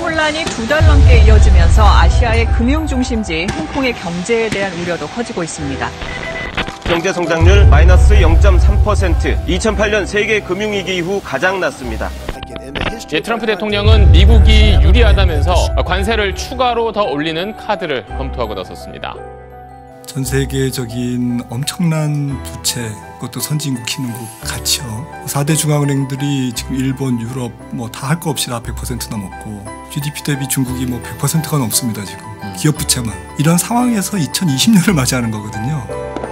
혼란이 2달 넘게 이어지면서 아시아의 금융 중심지 홍콩의 경제에 대한 우려도 커지고 있습니다. 경제 성장률 마이너스 0.3%, 2008년 세계 금융위기 이후 가장 낮습니다. 트럼프 대통령은 미국이 유리하다면서 관세를 추가로 더 올리는 카드를 검토하고 나섰습니다. 전 세계적인 엄청난 부채, 그것도 선진국, 신흥국 같이요. 4대 중앙은행들이 지금 일본, 유럽 다 할 거 없이 다 100% 넘었고 GDP 대비 중국이 100%가 넘습니다 지금. 기업 부채만. 이런 상황에서 2020년을 맞이하는 거거든요.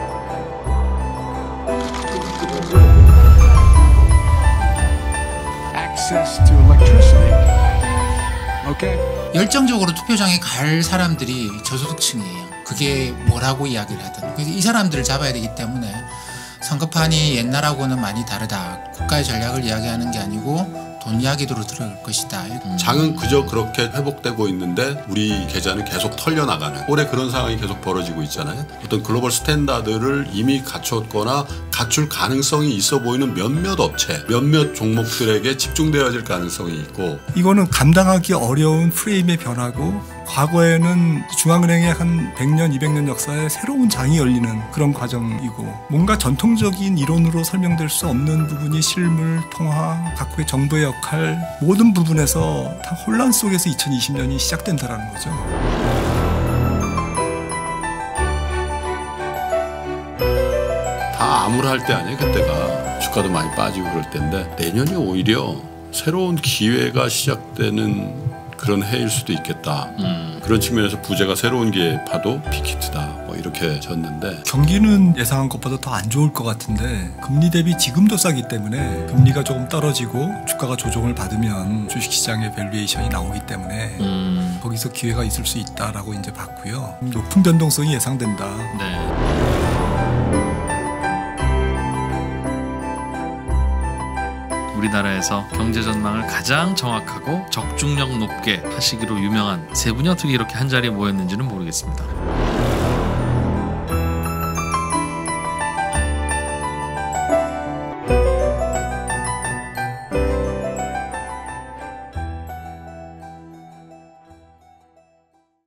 열정적으로 투표장에 갈 사람들이 저소득층이에요. 그게 뭐라고 이야기를 하든. 그래서 이 사람들을 잡아야 되기 때문에 선거판이 옛날하고는 많이 다르다. 국가의 전략을 이야기하는 게 아니고 돈 이야기로 들어갈 것이다. 장은 그저 그렇게 회복되고 있는데 우리 계좌는 계속 털려나가는, 올해 그런 상황이 계속 벌어지고 있잖아요. 어떤 글로벌 스탠다드를 이미 갖췄거나 갖출 가능성이 있어 보이는 몇몇 업체, 몇몇 종목들에게 집중되어질 가능성이 있고, 이거는 감당하기 어려운 프레임의 변화고, 과거에는 중앙은행의 한 100년, 200년 역사에 새로운 장이 열리는 그런 과정이고, 뭔가 전통적인 이론으로 설명될 수 없는 부분이 실물, 통화, 각국의 정부의 역할, 모든 부분에서 다 혼란 속에서 2020년이 시작된다는 거죠. 다 암울할 때 아니에요. 그때가 주가도 많이 빠지고 그럴 때인데, 내년이 오히려 새로운 기회가 시작되는 그런 해일 수도 있겠다. 그런 측면에서 부재가 새로운 게 봐도 빅히트다. 이렇게 졌는데, 경기는 예상한 것보다 더 안 좋을 것 같은데 금리 대비 지금도 싸기 때문에 금리가 조금 떨어지고 주가가 조정을 받으면 주식시장의 밸류에이션이 나오기 때문에 거기서 기회가 있을 수 있다라고 이제 봤고요. 높은 변동성이 예상된다. 우리나라에서 경제 전망을 가장 정확하고 적중력 높게 하시기로 유명한 세 분이 어떻게 이렇게 한자리에 모였는지는 모르겠습니다.